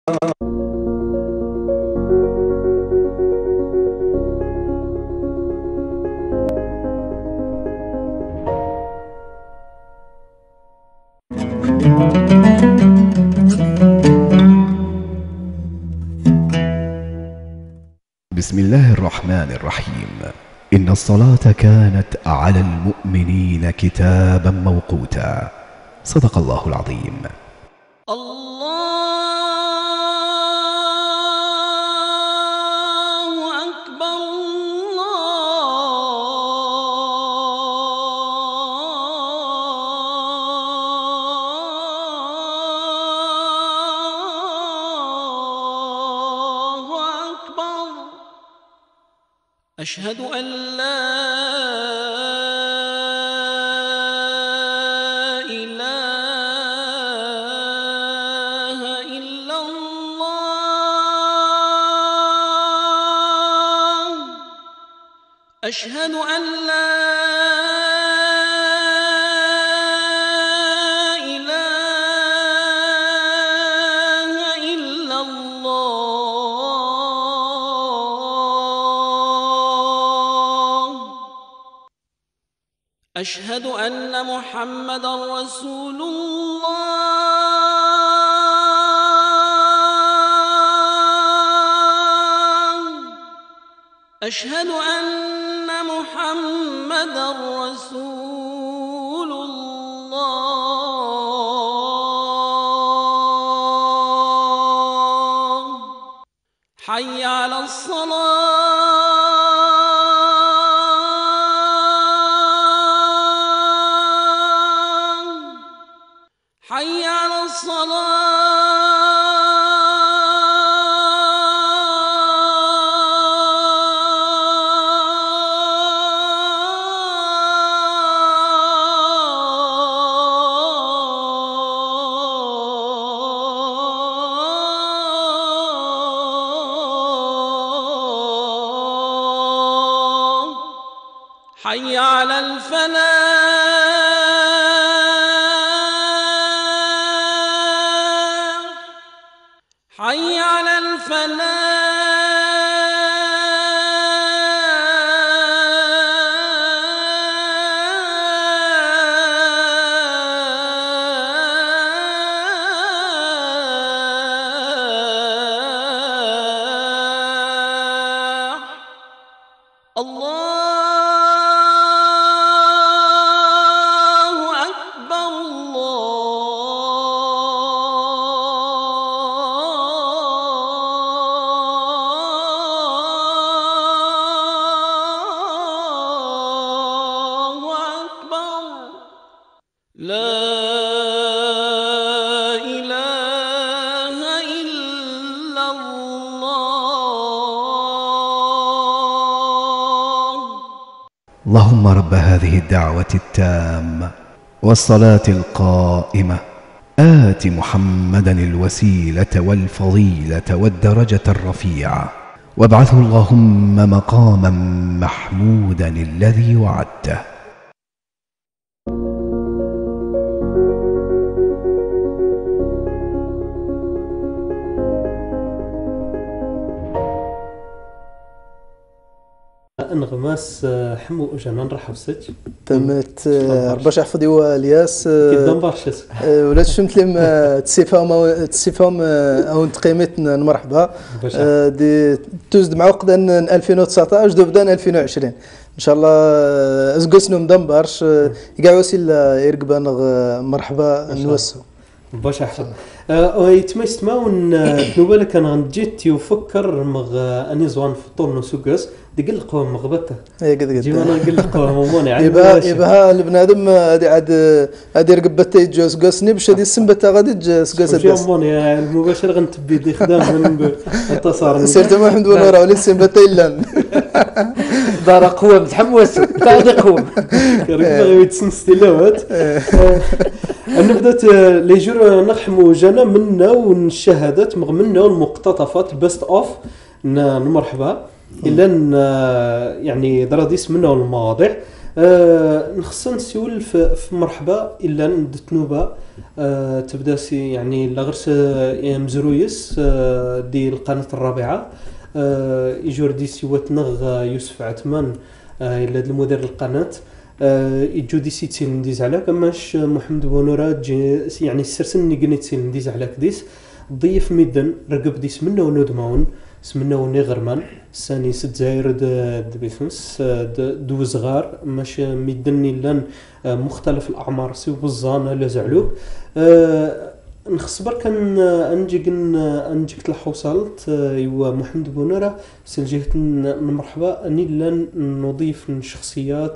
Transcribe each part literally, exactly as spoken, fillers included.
بسم الله الرحمن الرحيم. إن الصلاة كانت على المؤمنين كتابا موقوتا. صدق الله العظيم. الله أكبر الله أكبر. أشهد أن لا أشهد أن لا إله إلا الله. أشهد أن محمدًا رسول الله. أشهد أن محمدًا رسول الله. حي على الصلاة. حي على الصلاة. حي على الفلاح. حي على الفلاح. الله لا إله إلا الله. اللهم رب هذه الدعوة التامة والصلاة القائمة آت محمدا الوسيلة والفضيلة والدرجة الرفيعة وابعثه اللهم مقاما محمودا الذي وعدته. انغماس حمو اجانا نرحب ستك تمت رباش حفظي والياس كدام برشا ولا شفت لهم تسيفهم تسيفهم او تقيمتنا مرحبا دي تزد معقدا ألفين وتسعطاش دو بدان ألفين وعشرين ان شاء الله ازقسنو مدمبرش كاع وسيل يرقبان مرحبا نوسو باش احسن ويتمست ماون نوبل كان غنجيت يفكر مغ اني زوان فطور نسوقس دقل قوم مغبته اي قد قد جيما نقل قوم موني عاد يبها يبها البنادم هادي عاد هادي رقبته يجوز قسني باش هادي السنبته غادي تجوز قس جيما موني المباشر غنتبي دي خدام من التصار سيرت محمد ونورا ولي السنبته الا دار قوه متحمس تاع قوه رقبه غير تسنستيلوات نبدات لي جور نخمو جانا منا والشهادات منا والمقتطفات بيست اوف نمرحبا الا يعني دراديس منا المواضيع آه نخصنا نسول في, في مرحبا الا ندتنوبه آه تبدا سي يعني لا غير مزرويس آه دي القناه الرابعه آه يجور دي سيواتنغ يوسف عثمان آه الا المدير القناه آه يجو دي سيتي نديز على كماش محمد بونورا يعني السرسن نيغنيتي نديز على كديس ضيف ميدن رقب ديس منه ونودماون سمنا وني غرمان ساني ستزاير دبيفنس دو صغار ماش ميدني لان مختلف الاعمار سي بزانه لا زعلوك أه نخصبر كان انجيك انجيك الحوصلت ايوا محمد بونورا سلجيت مرحبا اني لان نضيف الشخصيات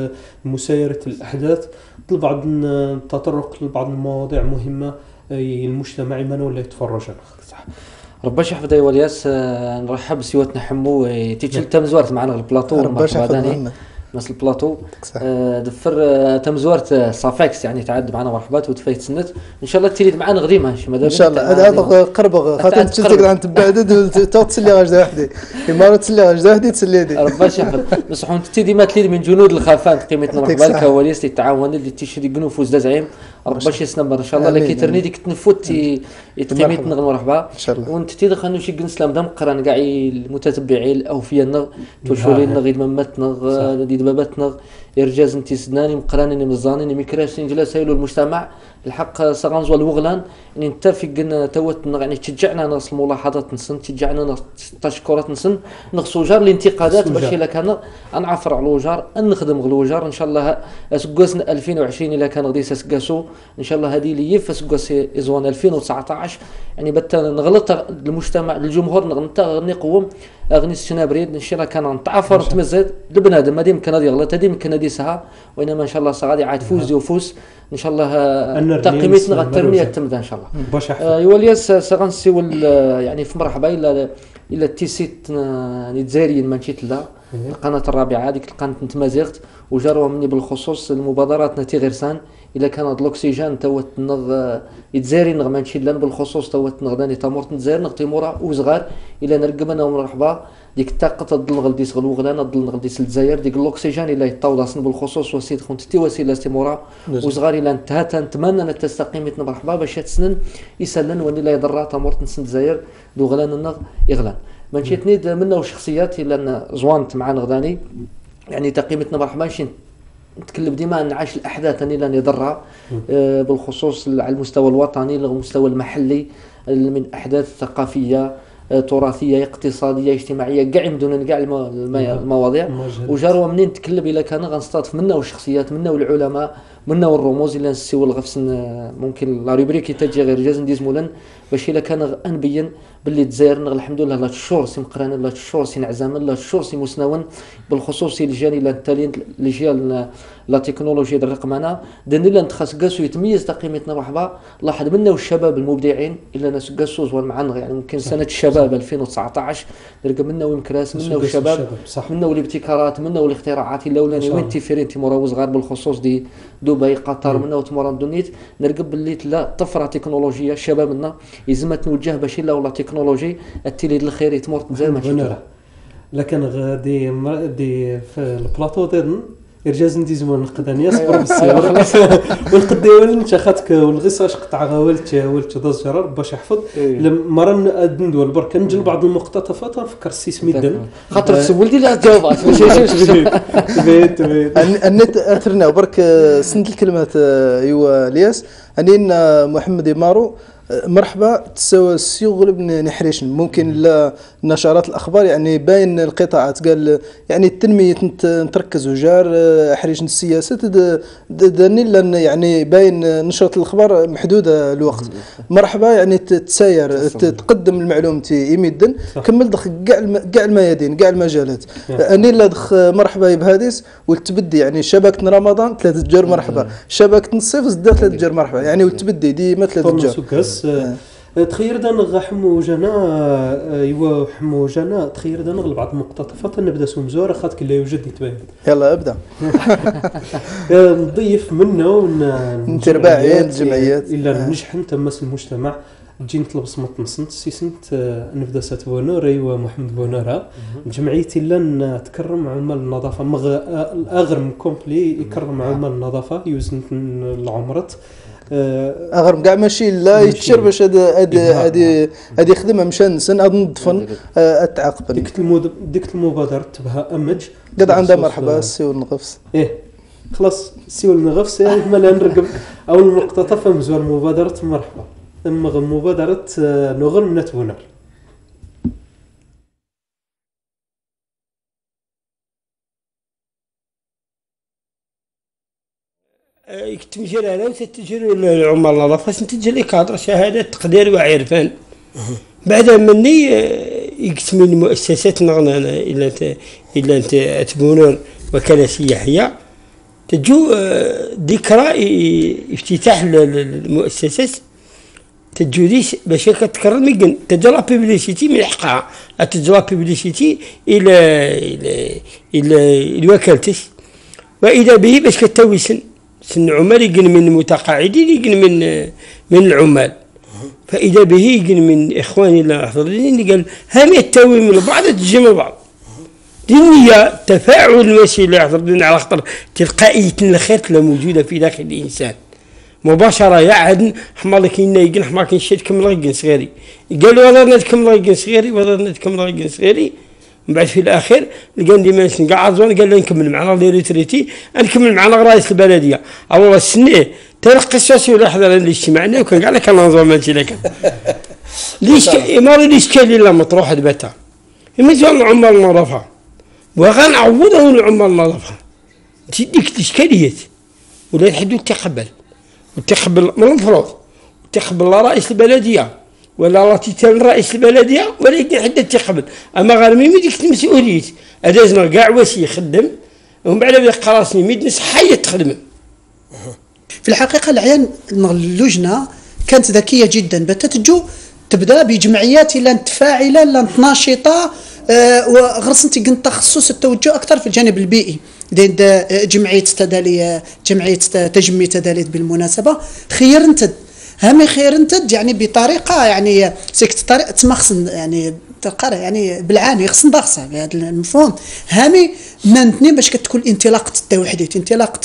مسايره الاحداث لبعض التطرق لبعض المواضيع مهمه المجتمع ما ولا يتفرج صح. ربي يحفظ ايوا الياس نرحب بسيواتنا حمو تيتشل تمزورت معنا البلاطو مرحبا ناس البلاطو آه دفر آه تمزورت آه صافيكس يعني تعد معنا مرحبات وتفايت سنت ان شاء الله تريد معنا غديمه شي مادام ان شاء الله هذا قربغ خاطر تشتغل عند تبعد تسلي غاجده وحدي كيما تسلي غاجده وحدي تسلي دي ربي يحفظ بصح انت ديما تليد من جنود الخافان قيمتنا مرحبا الكواليس اللي تعاون اللي تيشري قنوف وزدا زعيم ربي يسنبر ان شاء الله لكي ترني ديك تنفوت يتقيمت نغ مرحبا ان شاء الله وانت تيدخ انه شي قنسلام دم قران كاع المتتبعين الاوفياء نغ توشولين نغ ممت نغ دبابات نغ إرجاز انتي سدناني مقرانني مزانيني ميكراش نجلس هايلو المجتمع الحق سغانزوا الوغلان ان انت في قلنا توت يعني تشجعنا نغس الملاحظات نسن تشجعنا نغس التشكرات نسن نغس وجار الانتقادات باش الا كان نعفر على الوجار نخدم الوجار ان شاء الله اسقاسنا ألفين وعشرين الا كان غادي اسقاسو ان شاء الله هذه لي فاسقاس ازوان ألفين وتسعطاش يعني بتا نغلط المجتمع الجمهور نغنت نقوم اغني الشنابريد نشيرا كان نتعفر تمزد البنادم هذه يمكن هذه يغلط هذه يمكن هذه سها وانما ان شاء الله غادي عاد فوز وفوز ان شاء الله تقييمتنا غترمي تمدا ان شاء الله باش ايوا الياس سغنسيو يعني في مرحبا الا الا تيسيت نتزاريين ما مشيت لا القناه الرابعه هذيك القناه نتمازغت وجاروا مني بالخصوص المبادرات نتي غيرسان الا كان هاد الاكسجين توت نغ يتزاري نغ ما نمشي لان بالخصوص توت نغداني تمورت نتزاري نغ تيمورا وصغار الا نرقب انا ومرحبا ديك الطاقه تضل غلديس غلوغلان تضل غلديس الجزائر ديك الاكسجين الا يطاولاصن بالخصوص وسيد خنت تي وسيله تيمورا وصغار الا انتهت نتمنى ان تستقيمت مرحبا باش تسنن يسلن وني لا يضر تمورت نسن الجزائر دوغلان النغ يغلان ما مشيت نيد منه شخصيات الا زوانت معنا غداني يعني تقييمتنا مرحبا نمشي نتكلم ديما نعاش الاحداث اللي لا يضرها آه بالخصوص على المستوى الوطني المستوى المحلي من احداث ثقافيه آه تراثيه اقتصاديه اجتماعيه كاع يمدونا كاع المواضيع وجاروا منين نتكلم الا كان غنستضيف منا والشخصيات منا والعلماء منا والرموز اللي نسيو الغفص ممكن لا روبريك تجي غير جاز نديز مولن باش الا كان نبين باللي الجزائر الحمد لله لا الشهور سي مقران لا الشهور سي نعزام لا الشهور سي مسنون بالخصوص الجاني لا التالين لجيال لا تكنولوجيا الرقمنه دن الا نتخصص يتميز تقييمتنا مرحبا لاحظ منا والشباب المبدعين الا ناس قاسوا زوال معنا يعني ممكن سنه الشباب ألفين وتسعطاش نلقى منا ويمكراس منا والشباب منا والابتكارات منا والاختراعات الا ولا وين تيفيرين تيمورا صغار بالخصوص دي دبي قطر منا وتمورا دونيت نرقب باللي لا طفره تكنولوجيه شبابنا يلزم توجه باش الا ولا تكنولوجي التليد الخير يتمر زي ما لكن غادي دي في البلاطو ديالنا إرجاز نديزمون نقدر يصبر بالسيارة ونقديو انت خاطك والغيصه قطع غاولت ولت داز جرار باش يحفظ مرة ندور برك نجل بعض المقتطفات نفكر السيس ميدن خاطر سولتي لها جاوبات تبيت تبيت النت اثرنا برك سنت الكلمات ايوا الياس انين محمد يمارو مرحبا تسوى السيغل بن نحريش ممكن لا نشرات الاخبار يعني باين القطاعات قال يعني التنميه نتركز وجار حريش السياسه داني لان يعني باين نشره الاخبار محدوده الوقت مرحبا يعني تساير تقدم المعلومه يمدن كمل دخ كاع كاع الميادين كاع المجالات اني لا دخ مرحبا بهاديس والتبدي يعني شبكه رمضان ثلاثه جار مرحبا شبكه الصيف زاد ثلاثه جار مرحبا يعني والتبدي ديما ثلاثه جار تخير دان حمو جنا ايوا حمو جنا تخير دان بعض المقتطفات نبدا سمزوره خاطر لا يوجد يتبين يلا ابدا نضيف منه نترباعي الجمعيات الا نجح تمس المجتمع تجي نطلب صمت نصنت سيسنت نبدا سات بونور ايوا محمد بونورا جمعيتي لن تكرم عمال النظافه مغ الاغرم كومبلي يكرم عمال النظافه يوزن العمرت اغرم كاع ماشي لا يتشر باش هاد هادي هادي خدمه مشان سن هاد نضفن اتعاقب ديك المود ديك المبادره تبها امج قد عندها مرحبا السي النغفس ايه خلاص السي النغفس ما لا نرقب او المقتطف مزوال مبادره مرحبا اما مبادره نغرم نتبونر يكتم جلاله وتتجر العمال النظافه تنتج لي كادر شهاده تقدير وعرفان بعد مني يكتم المؤسسات نغنى الا انت الا انت تبونر وكاله سياحيه تجو ذكرى افتتاح المؤسسات تجوديش باش كتكرر ميكن تجرى بيبليسيتي من حقها تجرى بيبليسيتي الى الى الى الوكالتش واذا به باش كتويسن سن عمال يجن من المتقاعدين يجن من من العمال فاذا به يجن من اخواني الحاضرين قال هم يتوي من بعض تجي بعض دي النية تفاعل ماشي اللي حاضرين على خاطر تلقائية الخير لا موجودة في داخل الانسان مباشرة يعهد حمار كاين يجن حمار كاين شي تكمل غير صغيري قالوا والله نتكمل غير صغيري والله نتكمل غير صغيري من بعد في الاخير لقى لي ماشي كاع عزوان قال لي نكمل معنا لي ريتريتي نكمل معنا رئيس البلديه او السنه تلقى السياسي ولا حضر الاجتماع وكان كاع كان نظام ماشي لك ليش امار ليش كاين لا مطروح دبتا يمزون العمال النظافه وغنعوضوا العمال النظافه تديك الاشكاليات ولا الحدود تقبل وتقبل من المفروض تقبل رئيس البلديه ولا الله تيتال رئيس البلديه ولكن حتى تقبل اما غير ميمي ديك المسؤوليه هذا زنا كاع واش يخدم ومن بعد بدا خلاصني ميدنس حي تخدم. في الحقيقه العيان اللجنه كانت ذكيه جدا بتتجو تبدا بجمعيات لا متفاعله لا ناشطه أه وغرسنتي كنت تخصص التوجه اكثر في الجانب البيئي دي جمعيه تدالي جمعيه تجمي تداليت بالمناسبه خير انت هم خير انت يعني بطريقه يعني سكت طريقه تمخصن يعني تلقى يعني بالعاني خصن ضاغصه بهذا المفهوم هامي ننتني باش كتكون انطلاقه التوحيدات انطلاقه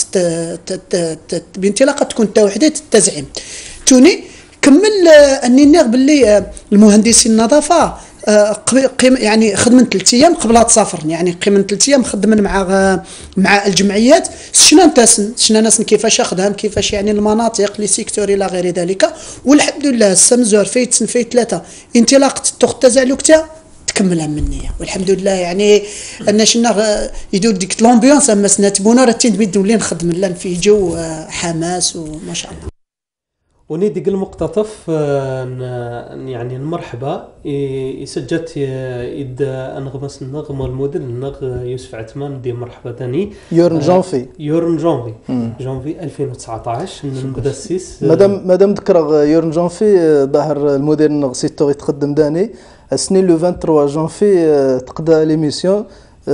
بانطلاقه تكون التوحيدات التزعيم توني كمل اني نغ باللي المهندسين النظافه قيم يعني خدمه ثلاث ايام قبل تسافر يعني قيمه ثلاث ايام خدمنا مع مع الجمعيات شنا نتاسن شنا ناس كيفاش خدام كيفاش يعني المناطق لي سيكتور الى غير ذلك والحمد لله السمزور فايت سن فايت ثلاثه انطلاقه التزعلق تاع تكملها منيه والحمد لله يعني ان شنا يدور ديك لومبيونس اما سنات بونور تندمد ولين نخدم لنا في جو حماس وما شاء الله وني ديك المقتطف يعني المرحبا يسجلت يد انغمس النغم الموديل النغ يوسف عثمان دي مرحبا ثاني يورن جونفي يورن جونفي جونفي ألفين وتسعطاش نبدا السيس مادام مادام ذكر يورن جونفي ظهر الموديل النغ سيتو يتقدم داني السنين لو ثلاثة وعشرين جونفي تقدا ليميسيون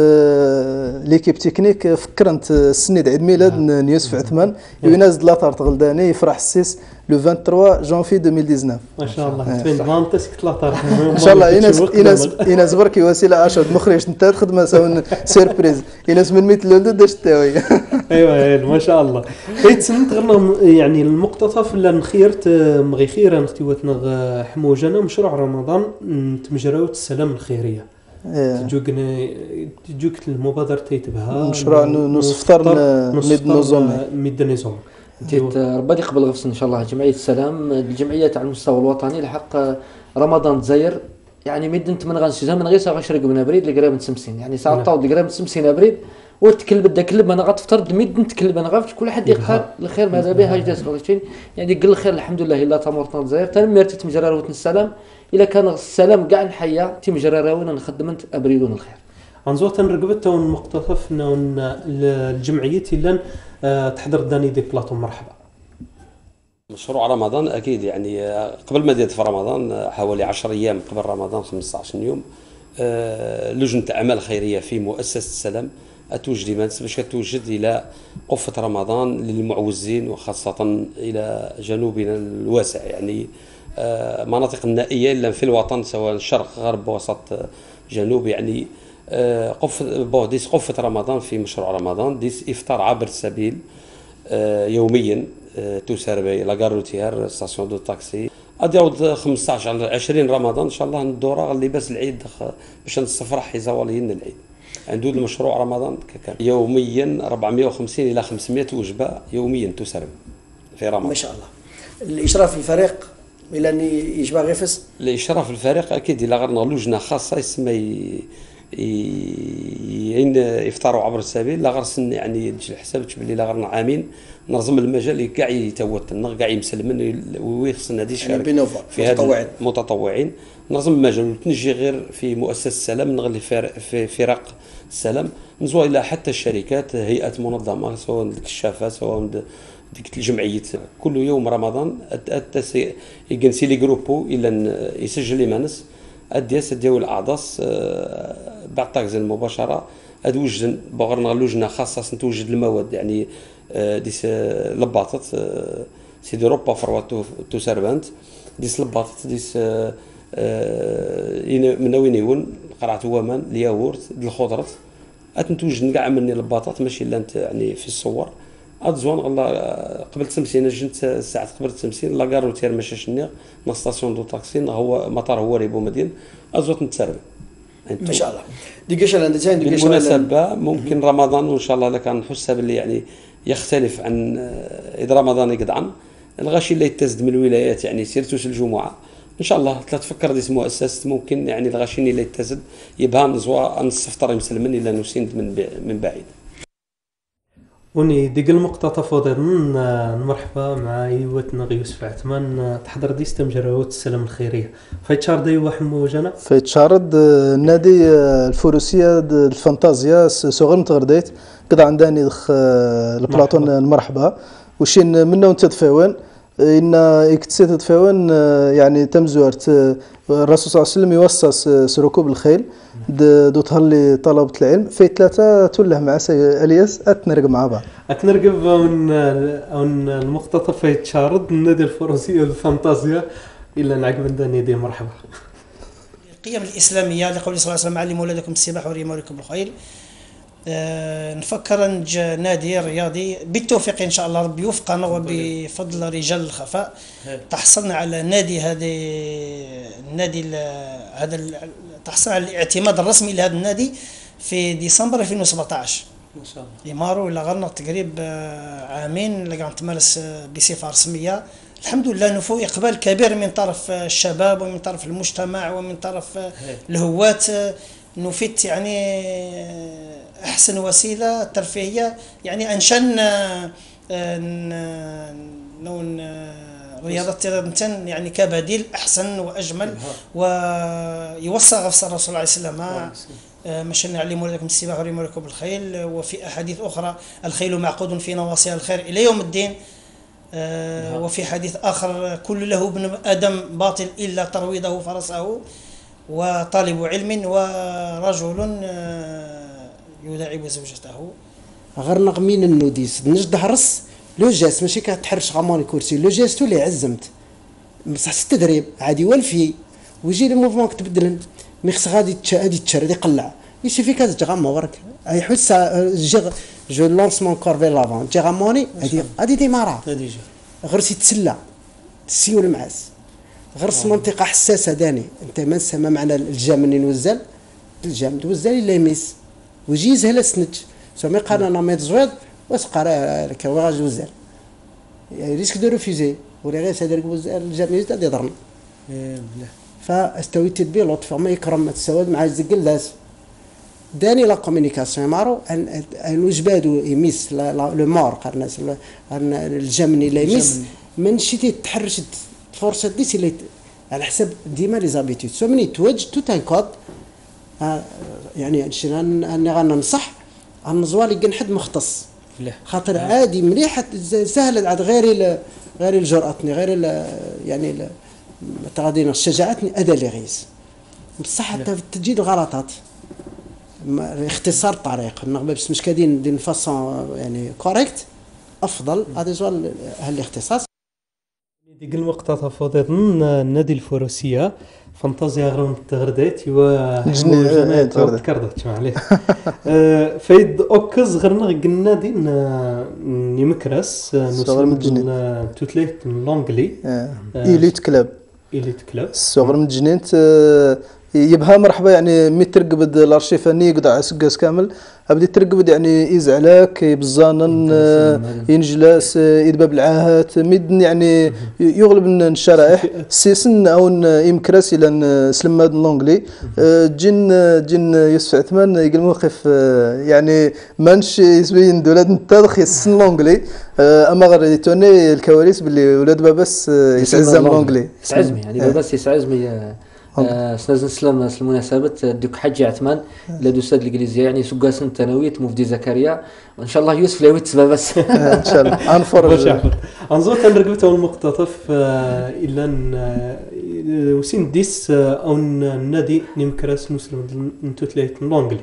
ليكيب تكنيك فكرت السنيد عيد ميلاد يوسف عثمان ينازل لاطار تغلداني يفرح السيس لو ثلاثة وعشرين جونفي ألفين وتسعطاش ما شاء الله تبين فانتسك لاطار ان شاء الله يناس يناس يناس بركي وسيله عشرة مخرج انت خدمه سون سيربريز يناس من ميت لوندو داش تاوي ايوا ما شاء الله حيت سنت غير يعني المقتطف اللي نخيرت مغي خير نختيوتنا حموجنا مشروع رمضان تمجراوت السلام الخيريه تجوك تجوك المبادره تيتبها مشروع نص فطر ميد نظام ميد نظام جيت ربي يقبل غفص ان شاء الله جمعيه السلام الجمعيات على المستوى الوطني لحق رمضان تزاير يعني ميد انت من غنسيزها من غير ساغ شرق من ابريد لقراب تسمسين يعني ساعه طاو لقراب تسمسين ابريد وتكلب بدا كلب انا غتفطر ميد نتكلب انا غاف كل حد يختار الخير ماذا به هاجداس غلطين يعني قل الخير الحمد لله الا تمرتنا تزاير تنمرت تمجرر وتن السلام الا كان السلام كاع نحيا تمجرر وين نخدمت ابريدون الخير انزوت نرقبت تون مقتطف الجمعيه الا تحضر داني دي بلاطو مرحبا مشروع رمضان اكيد يعني قبل ما ديت في رمضان حوالي عشرة ايام قبل رمضان خمسطاش يوم لجنه اعمال خيريه في مؤسسه السلام اتوجد باش توجد الى قفه رمضان للمعوزين وخاصه الى جنوبنا الواسع يعني مناطق النائيه الا في الوطن سواء شرق غرب وسط جنوب. يعني قف بو ديس قفه رمضان في مشروع رمضان ديس افطار عبر السبيل يوميا تسربي لا غاروتيير ستاسيون دو تاكسي اديو خمسطاش على عشرين رمضان ان شاء الله ندورا لباس العيد باش نصفرح حزواليين العيد. عنده المشروع رمضان كان يوميا أربعمائة وخمسين الى خمسمائة وجبه يوميا تسرب في رمضان ما شاء الله. الاشراف الفريق الى ان يجبر غيفس الاشراف الفريق اكيد الا غير لجنه خاصه يسمى ين يفطروا عبر السبيل لا غير يعني الحساب بلي لا غير عامين نظم المجال كاع يتوتن كاع يمسلمن ويخصنا هذه يعني بينوفا في متطوعين متطوعين نظم المجال وتنجي غير في مؤسسه السلام نغلي في فرق السلام نزوا الى حتى الشركات هيئات منظمه سواء الكشافه سواء ديك الجمعيات كل يوم رمضان يجنسي لي جروبو الى يسجل لي مانس ادياس ديال الاعضاس بعد تاكز المباشره اد وجد بغرنا لجنه خاصه توجد المواد يعني ديس لباطط سي دي روبا فرواتو تو سيرفانت ديس لباطط ديس من وين يون قرعه ومان الياغورت الخضرات اتنتوجد كاع مني البطاط ماشي الا انت يعني في الصور ادزوان الله قبل تمسين جنت ساعه قبل تمسين لا غاروتير ماشي شني نا ستاسيون دو تاكسي هو مطار هو ريبو مدين ازوت نتسرب ما شاء الله. ديكاش عندك ثاني ديكاش بالمناسبه ممكن رمضان وان شاء الله الا كان نحسها باللي يعني يختلف عن اذا رمضان يقدعن الغاشي اللي يتزد من الولايات يعني سيرتو الجمعه ان شاء الله تفكر ديس مؤسسه ممكن يعني الغاشي اللي يتزد يبها نزوا نصفطر يمسلمن الا نسيند من من بعيد. وني ديك المقطع فاضل مرحبا مع ايوتنا يوسف عثمان تحضر ديس تمجرات السلام الخيريه فيتشارد ايوا حمو جنا فيتشارد النادي الفروسيه الفانتازيا صغر متغرديت قد عندني البلاطون المرحبا وشين منه وانت تفاون ان اكتسيت تفاون يعني تمزورت الرسول صلى الله عليه وسلم يوصص ركوب الخيل دو تهلي طلبة العلم في ثلاثة توله مع سي الياس اتنرق مع بعض اتنرقب من المقتطف في تشارد النادي الفروسية الفانتازيا الا نعقب داني دي مرحبا. القيم الاسلاميه لقول صلى الله عليه وسلم علموا ولدكم السباحه ورموا لكم الخيل. أه نفكر نج نادي رياضي بالتوفيق ان شاء الله ربي يوفقنا وبفضل رجال الخفاء تحصلنا على نادي هذه النادي هذا تحصل على الاعتماد الرسمي لهذا النادي في ديسمبر ألفين وسبعطاش ان شاء الله. يمارو الى غرنا تقريب عامين اللي قاعد تمارس بصفه رسميه الحمد لله نفو اقبال كبير من طرف الشباب ومن طرف المجتمع ومن طرف الهواة نفيت يعني احسن وسيله ترفيهيه يعني انشان نون رياضه التنس يعني كبديل احسن واجمل ويوصى غفص الرسول صلى الله عليه وسلم مشى نعلموا لكم السباحه ورموا لكم الخيل وفي احاديث اخرى الخيل معقود في نواصيها الخير الى يوم الدين. وفي حديث اخر كل له ابن ادم باطل الا ترويضه فرسه وطالب علم ورجل يداعب زوجته. غير نغمين النوديس نجد حرص لو جاس ماشي كتحرش غمان الكرسي لو جاس تولي عزمت بصح التدريب عادي والفي ويجي الموفمون تبدل مي خص غادي غادي تشرد يقلع يسي في كاز تغمى ورك اي حس جي جو لونسمون كورفي لافون جي غاموني هادي هادي ديمارا غير سي تسلى تسيول معاس غير منطقه حساسه داني انت ما نسمى معنى الجام منين وزال الجام توزال الا يميس ويجي زهل سنج سمي قال انا ميت زويد واسقرا كواج وزال ريسك دو ريفوزي ولا غير سادر وزال الجام يزداد يضرن فاستويت بي لطف ما يكرم السواد مع الزقل داس داني لا كومونيكاسيون مارو ان ان وجبادو يميس لو مور قال الناس الجمني لا يميس من شتي تحرشت فرصه ديس اللي على حسب ديما لي زابيتود سو مني توج تو تاين كود يعني اني غننصح النزوالي كنحد مختص خاطر عادي مليح سهل عاد غير غير الجرأتني غير يعني تغادينا شجاعتني ادا لي غيس بصح تجي الغلطات اختصار الطريق نغبه بس مش كادين دين فاصون يعني كوريكت افضل هذا زوال هالاختصاص ديك المقتطف ضمن النادي الفروسيه فانتازيا غرون تغردات و جماعه تكردت معليش فايد اوكز غرنا قلنا دين نيمكراس صغر مجنين توتليت لونغلي ايليت كلاب ايليت كلاب صغر مجنين يبها مرحبا يعني مي ترقبد الارشيف اني يقطع سكاس كامل ابدي ترقبد يعني يزعلاك يبزانن ينجلس يدباب العاهات ميدن يعني يغلب الشرائح سيسن او يمكراس الى سلم هذا اللونجلي جن جن يوسف عثمان يقول موقف يعني مانش يسوين دولاد التاريخ يسن لونجلي اما غير توني الكواليس باللي ولاد باباس يسعزم لونجلي يسعزمي يعني باباس يسعزمي سنزن سلام المناسبة دوك حجي عثمان لا دوساد الانجليزيه يعني سكاس تنويت مفدي زكريا وان شاء الله يوسف لويت سبب بس ان شاء الله انفرج انزو تنرقبته المقتطف الا وسين ديس او النادي نيمكراس مسلم نتوتليت لونغلي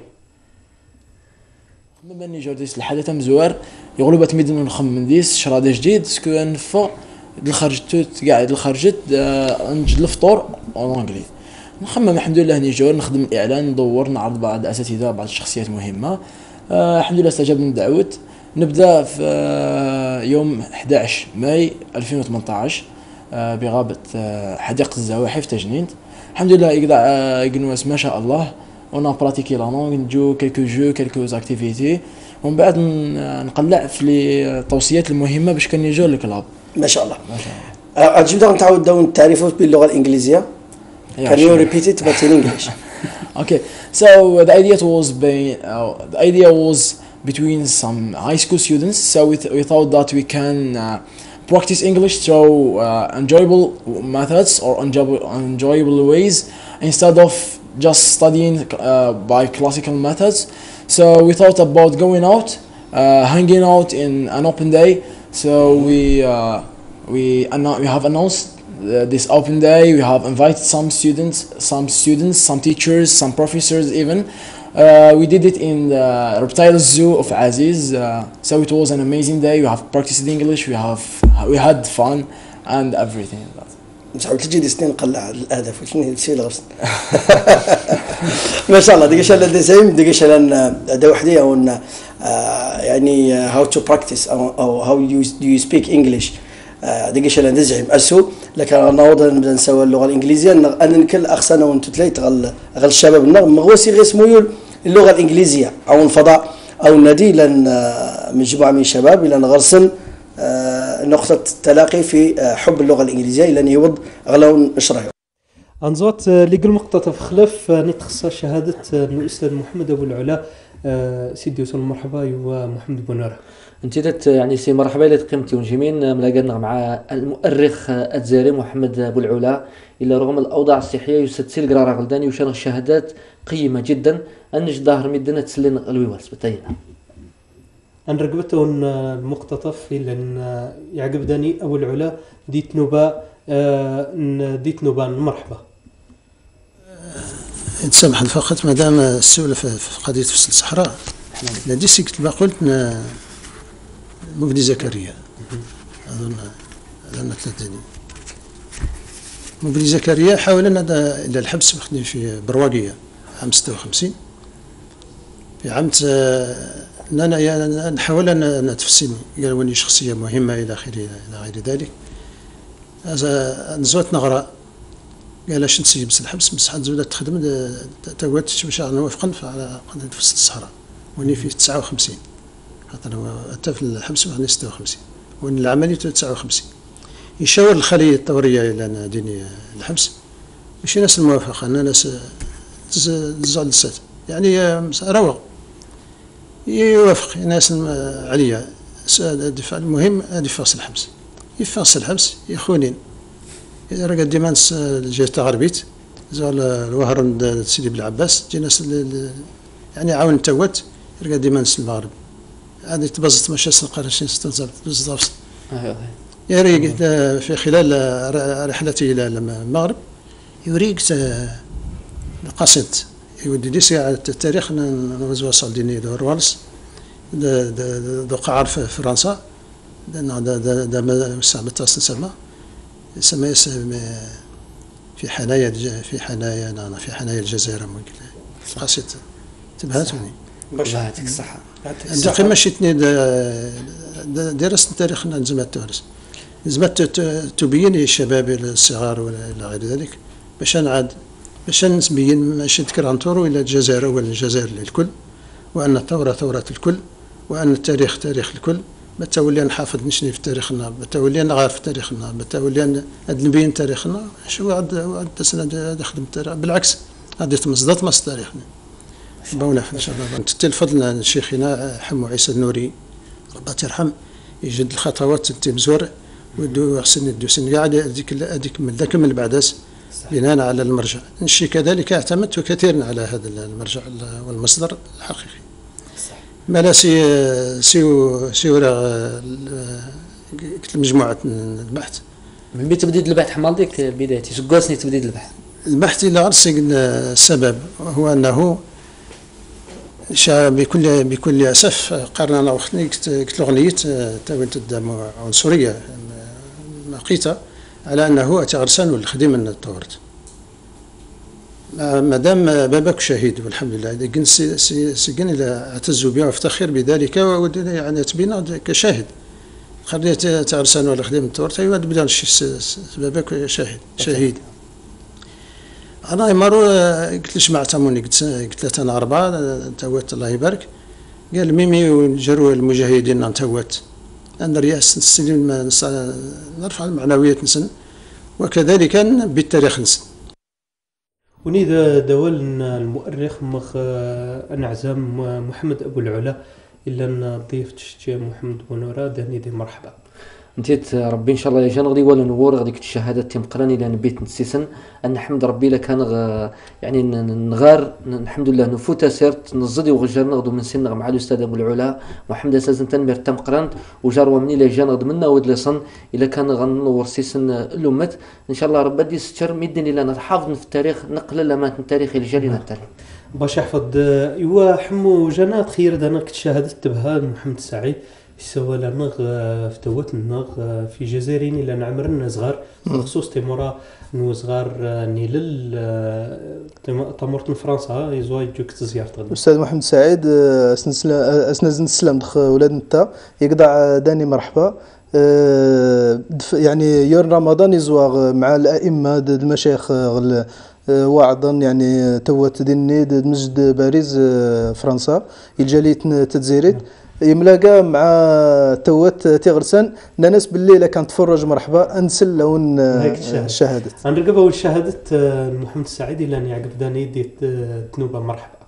ممني جورديس الحدث مزوار يغلبت ميدن نخمم ديس شراده جديد سكو نفا الخرجت قاعد الخرجت نجد الفطور اونغلي نخمم الحمد لله هني جور نخدم الاعلان ندور نعرض بعض الاساتذه بعض الشخصيات مهمه أه الحمد لله استجابنا الدعوه نبدا في أه يوم أحد عشر ماي ألفين وثمانية عشر أه بغابه أه حديقه الزواحف تجنيد الحمد لله يقدع أه يقنوس ما شاء الله ونا براتيكي لا لونغ نجو كلكو جو كلكو اكتيفيتي ومن بعد نقلع في التوصيات المهمه باش كان يجوا الكلاب ما شاء الله ما شاء الله أجمع نتعاودوا نتعرفوا باللغة الإنجليزية. Can you repeat it but in English? Okay, so the idea was being, uh, the idea was between some high school students. So we, th we thought that we can uh, practice English through uh, enjoyable methods or enjoyable, enjoyable ways instead of just studying uh, by classical methods. So we thought about going out, uh, hanging out in an open day. So we uh, we we have announced uh, this open day. We have invited some students, some students, some teachers, some professors even. Uh, we did it in the reptile zoo of Aziz. Uh, so it was an amazing day. We have practiced English. We have we had fun and everything. مسعود تجي دي سنين قلع الأهداف وشنو تسوي الغرس ما شاء الله دقيقة لنا ديزاين دقيقة لنا أداة وحدية أو يعني how to practice أو أو how you do you speak English دقيقة لنا ديزاين أسو لكن نوضا نبدأ نسوي اللغة الإنجليزية أنا نكل أخسنا وأنتو تلاقي تغل غل الشباب النغم مغوسي غير اسمه اللغة الإنجليزية أو الفضاء أو النادي لأن مجموعة من الشباب إلى غرسن نقطة التلاقي في حب اللغة الإنجليزية لأن يوض أغلون إشراح. أنزوت لقل مقتطف خلف نتخصص شهادة الأستاذ محمد أبو العلا سيدي وصل مرحبا ومحمد بنورة. انت يعني سي مرحبا إلى قيمتي ونجمين ملاقنا مع المؤرخ الجزائري محمد أبو العلا إلا رغم الأوضاع الصحية يستسيل قرار غلداني وشان الشهادات قيمة جدا أنش ظاهر مدنا تسلين الويواس بتاينا. أن رقبته المقتطف لأن يعقب داني أبو العلا ديت نوبا ديت نوبا مرحبا. تسامح فقط مادام السؤال في قضية فصل الصحراء لدي سكت ما قلت مبني زكريا أظن أظن ثلاثة مبني زكريا حاول أن إلى الحبس مخدم في برواقية عام ستة وخمسين في عام أنا نحاول أن نتفسني قال وني شخصية مهمة إلى آخره إلى غير ذلك نزوت نغرى قال اش نسي بس الحبس بس حد زودت تخدم توات باش نوافقا على قضية فصل الصحراء وني في تسعة وخمسين خاطر هو أتى في الحبس وأنا ستة وخمسين وأن العملية تسعة وخمسين يشاور الخلية الثورية إلى ديني الحبس ماشي ناس الموافقة أنا ناس تزعل السات يعني روق يوافق ناس عليا الدفاع المهم هذه فاصل الحبس يفاصل الحبس يخونين إذا رقد ديمانس الجهة غربيت زال الوهرن سيدي بالعباس جي ناس يعني عاون توت رقد ديمانس المغرب هذه تبزت ماشي سنقرشين ستنزل تبزت يريق في خلال رحلتي إلى المغرب يريق قصيد يودي لي ساعة التاريخ نوزوا صالديني دور والس دو قعر في فرنسا دا دا دا دا مستعمل تاسن سما يسمى يسمى في حنايا في حنايا أنا في حنايا الجزيرة ممكن قصيت تبهاتوني باش يعطيك الصحة. دقيقة مشيتني درست تاريخنا زعما تونس زعما تبين للشباب الصغار ولا إلى غير ذلك باش نعاد باش نبين ماشي نذكر عن طورو إلى الجزائر ولا الجزائر للكل، وأن الثورة ثورة الكل، وأن التاريخ تاريخ الكل. متى ولينا نحافظ نشني في تاريخنا، متى ولينا نعرف تاريخنا، متى ولينا نبين تاريخنا. شو عاد عاد سنة دخل التاريخ بالعكس غادي تمصدط مص تاريخنا بونا ان شاء الله. نتتل فضلنا شيخنا حمو عيسى النوري ربي يرحم يجد الخطوات تي مزور ودو حسن يدو سن قاعد هذيك هذيك من ذاك من بعداس بناء على المرجع. نشي كذلك اعتمدت كثيرا على هذا المرجع والمصدر الحقيقي. ما لا سي سي سي مجموعة البحث. من بيت تبديد البحث حمالديك بدايتي شقوسني تبديد البحث. البحث اللي غرسي السبب هو أنه بكل بكل أسف قررنا وقتني قلت أغنية تاولت الدم عنصرية لقيتها على أنه أتغرسان والخدمة أن تطورت. مادام بابك شهيد والحمد لله إذا كنت سجن إلى اعتز بها وافتخر بذلك يعني تبين كشاهد خليت تعرسان ولا خدمة تطورت أيوة بدان بابك شاهد شهيد. أنا مرة قلت ليش ما اعتموني قلت قلت أنا أربعة توت الله يبارك قال ميمي وجروا المجاهدين نتوت أنا رياس السلم نرفع المعنويات نسن وكذلك بالتاريخ نسن. ونيذا دول المؤرخ مخ أنعزام محمد أبو العلا إلا أن ضيف تشتي محمد بونورا داني دي مرحبا. نتيت ربي ان شاء الله يجان غادي ولا نور غادي الشهاده تيم قراني الى نبيت نسيسن ان نحمد ربي لك كان يعني نغار الحمد لله نفوت سيرت نزدي وغجر نغدو من سن مع الاستاذ ابو العلا محمد اساسا تنمير تم قرانت وجار مني لا جان غد منا ود لسن الا كان غنور سيسن الامت ان شاء الله ربي دي ستر ميدني لنا حافظ في التاريخ نقل لما التاريخ اللي جالينا التاريخ باش يحفظ ايوا حمو جنات خير دانا كنت شهادت بها محمد السعيد سوا لنا فتوت لنا في جزائرين الى نعمرنا صغار بخصوص تيمورا نو صغار نيلل تمرت فرنسا يزوا يجوك زيارته الاستاذ محمد سعيد اسنز نسلم دخ ولاد نتا يقطع داني مرحبا يعني يوم رمضان يزواغ مع الائمه المشايخ وعظا يعني توت ديني مسجد باريس فرنسا الجاليت تتزيريد يملاقى مع توت تيغرسان ناس بالليل كانت تفرج مرحبا انسل لون الشهاده نرقبوا والشهاده محمد السعيد الا يعقب داني دي تنوبه مرحبا.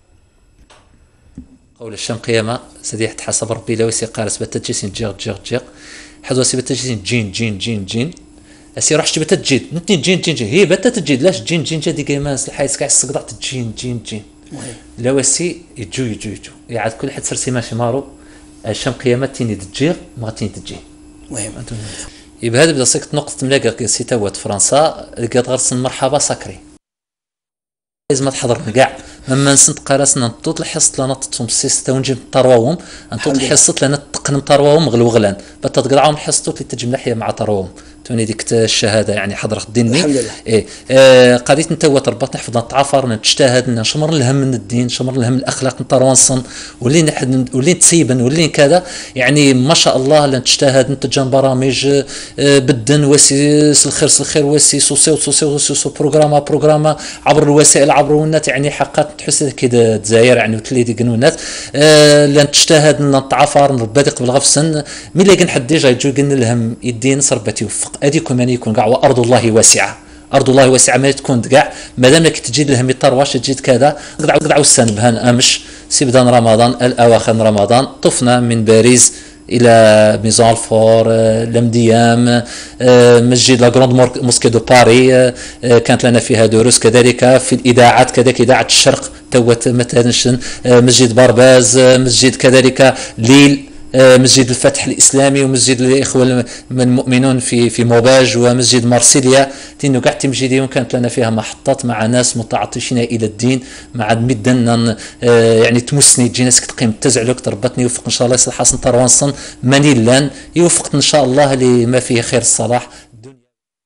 قول الشام قيامه سدي حسب ربي لو سي قارس بتجيسين جيغ جيغ جيغ حدوا سي بتجيسين جين جين جين جين اسي روح شتي بتجيد نتي جين جين جين هي بتا تجيد لاش جين جين جدي كيماس الحيس كاع سقطت جين جين جين لا وسي يجو يجو يجو يعاد كل حد سرسي ماشي مارو الشام قيامات تيني تجيغ ما تيني تجي المهم يبقى هذا بدا سكت نقطه ملاقا سي توت فرنسا لقات غرسن مرحبا سكري لازم تحضر كاع مما نسنت قراسنا نطوط الحصه لنا نطتهم سيسته ونجيب طرواهم نطوط الحصه لنا تقنم طرواهم غلو غلان بتا تقطعهم الحصه اللي تجي ملحيه مع طرواهم توني ديك الشهاده يعني حضر خديني ايه آه قضيت نتا تربط نحفظ نتعافر نجتهد نشمر الهم من الدين شمر الهم الاخلاق نطرونصن ولي نحد ولي نتسيبن ولي كذا يعني ما شاء الله لا نجتهد نتجن برامج آه بالدن وسي الخير الخير وسي سوسي وسوسي سو بروغراما بروغراما عبر الوسائل عبر النت يعني حقات تحس كذا الجزائر يعني وتلي ديك الناس آه لا نجتهد نتعافر نربي قبل غفسن مي لاقي نحد ديجا يجو قلنا الهم يدين صربتي وفق هذيكم يعني يكون كاع وارض الله واسعه ارض الله واسعه ما تكون كاع مادام لك تجي لهم يطرواش تجي كذا قطعوا قطعوا السن بهان امش سيبدان رمضان الاواخر رمضان طفنا من باريس الى ميزون الفور لمديام مسجد لا غروند موسكي دو باري كانت لنا فيها دروس كذلك في الاذاعات كذلك اذاعه الشرق توت مثلا مسجد برباز مسجد كذلك ليل مسجد الفتح الاسلامي ومسجد الاخوه المؤمنون في في موباج ومسجد مارسيليا تينو كاع تمجيديون كانت لنا فيها محطات مع ناس متعطشين الى الدين مع مدن يعني تمسني تجي ناس تقيم تزعلك تربطني يوفق ان شاء الله يصلح حسن طروانصن ماني لان يوفق ان شاء الله لما فيه خير الصلاح.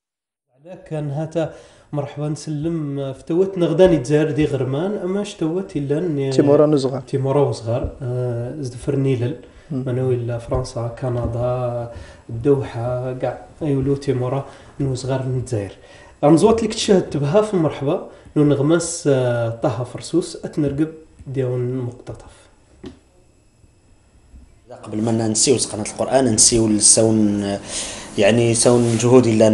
كان هذا مرحبا نسلم فتوت نغدان يتزار دي غرمان اما شتوت الا تيمورا نصغر تيمورا وصغار آه زدفر نيلل منو الا فرنسا كندا الدوحه كاع ايولو تيمورا نصغر نتزاير رمزوات لك تشاهدت بها في مرحبا نو نغمس آه طه فرسوس اتنرقب ديون مقتطف. قبل ما ننسيو قناه القران نسيو السون يعني سون جهود الا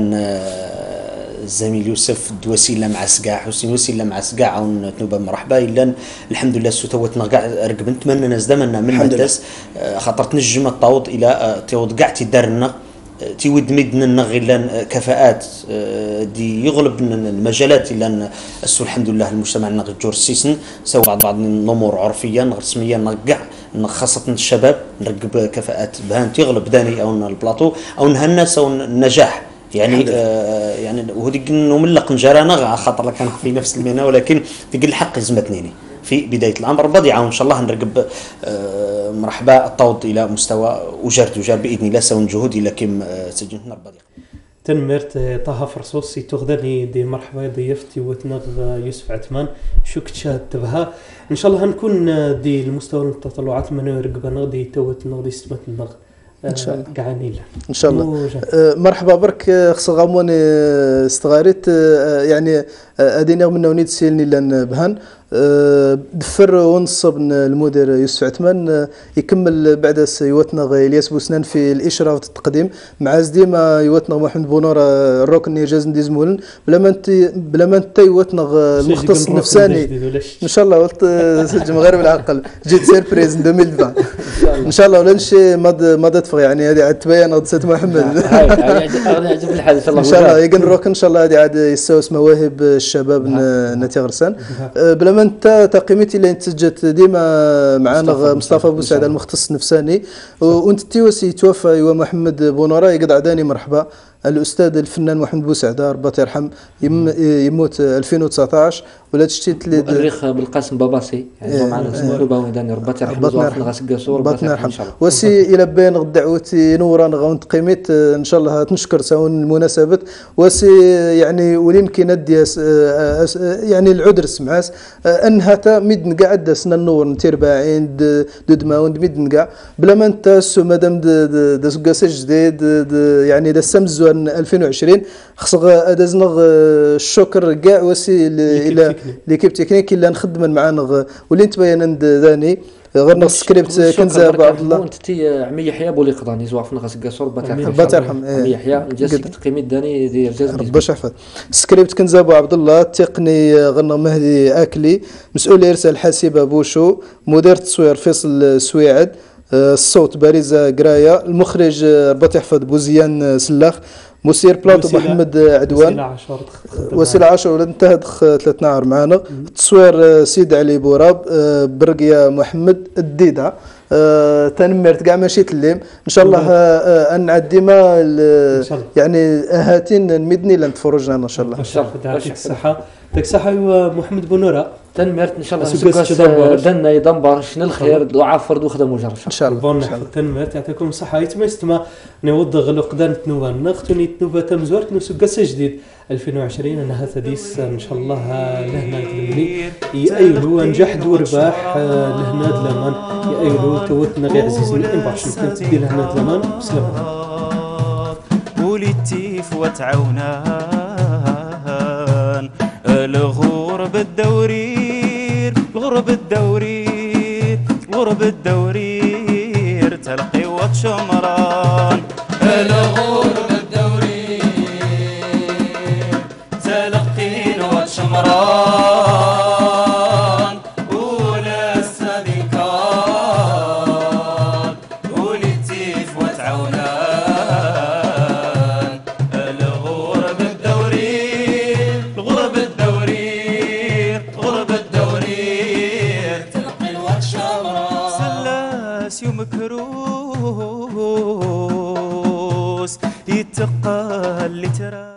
الزميل يوسف الدواسي مع سكاع حسين وسيله مع سكاع او تنوبه مرحبا الا الحمد لله سوتوتنا كاع ركب نتمنى ناس دمنا من مدرس خاطر تنجم التعوض الى تعوض كاع تدارنا تيود مدنا نغلا كفاءات دي يغلب المجالات الا السو الحمد لله المجتمع نغجور السيسن سواء بعض بعض الامور عرفيا رسميا نقع خاصة الشباب نرقب كفاءات بهان تغلب داني او البلاطو او نهنس او النجاح يعني آه يعني وهذيك نملق نجرانا خاطر كان في نفس المهنه ولكن في الحق زمتنيني في بدايه الامر ربي يعاون ان شاء الله نرقب آه مرحبا التوض الى مستوى وجرد وجار باذن الله سون جهود الى كم آه سجننا ربي تنمرت طه فرصوص تغدني دي مرحبا ضيفتي وتنغ يوسف عثمان شو كتشاهدت بها ان شاء الله هنكون دي المستوى التطلعات من يرقب نغدي توت نغدي ستمت النغ ان شاء الله قاعدين ان شاء الله آه مرحبا برك خص غاموني استغاريت آه يعني ادينا من ونيت سيلني لان بهان أه دفر ونصب المدير يوسف عثمان أه يكمل بعد يوتنا الياس بوسنان في الاشراف والتقديم مع ديما يوتنا محمد بونور الركن يجاز نديزمولن بلا ما انت بلا ما انت يوتنا المختص النفساني ان شاء الله قلت سجل مغرب العقل جيت سيربريز ألفين وعشرين ان شاء الله ولا نشي ماد ماد تفغ يعني هذه عاد تبين غد سيت محمد يعجب الحال ان شاء الله ان شاء الله يقن الركن ان شاء الله هذه عاد يسوس مواهب الشباب نتي غرسان بلا ما انت تقييمتي اللي انتجت ديما معنا مصطفى بوسعد المختص النفساني وانت تيوسي توفى هو محمد بونورا يقعد عداني مرحبا الاستاذ الفنان محمد بوسعد ربي يرحم يم يموت ألفين وتسعطاش ولا تشتيت لي الريخ بالقاسم باباسي يعني معنا اسمه باوي داني ربي يرحم زوافنا غاس كاسور ربي يرحم وسي الى بين غدعوتي نوران غون تقيمت ان شاء الله تنشكر ساون المناسبه وسي يعني ولين كيندي يعني العذر سمعاس انها تا ميدن قاعد سنا النور نتير باعين دود ما وند ميدن كاع بلا ما انت سو مادام د سكاس جديد يعني دا السمزوان ألفين وعشرين خص ادازنا الشكر كاع وسي الى ليكيب تكنيك اللي نخدم معانا واللي تبين داني غير نص سكريبت كنزه ابو عبد الله انت تي عمي يحيى بولي قضاني زوافنا غاس كاسور ربي يرحم عمي يحيى جالس تقييم داني ديال جاز ربي يحفظ سكريبت كنزه ابو عبد الله تقني غنى مهدي اكلي مسؤول ارسال حاسبه بوشو مدير تصوير فيصل سويعد الصوت باريزه قرايه المخرج ربي يحفظ بوزيان سلاخ مسير بلاطو محمد عدوان وسيله عاشور ولا انتهت ثلاث نعر معنا التصوير سيد علي بوراب برقيه محمد الديده أه تنمرت كاع ماشي تليم ان شاء الله أه نعد ديما يعني هاتين المدني اللي نتفرجنا ان شاء الله ان شاء الله يعطيك الصحه يعطيك الصحه محمد بونورا تنمرت ان شاء الله دنا يدمبر شنو الخير دعاء فرد وخدم وجر ان شاء الله تنمرت يعطيكم الصحه يتمستما نوض غلو قدان تنوبا نختني تنوبا تمزورت نسقس جديد ألفين وعشرين انا هذا ديس ان شاء الله لهنا تلمني يأيلو نجح دور باح لهنا دلمان يأيلو توتنا غير عزيز من باش نتدي لهنا دلمان بسلامه وليتيف وتعاونان الغرب الدورير الغرب الدورير الغرب الدورير تلقي وتشمران الغرب الدورير تلقي وتشمران ولسه ذكار وليتيف وتعاونان الغرب الدورير الغرب الدورير الغرب الدورير تلقي وتشمران سلاس يمكروس يتقال لترى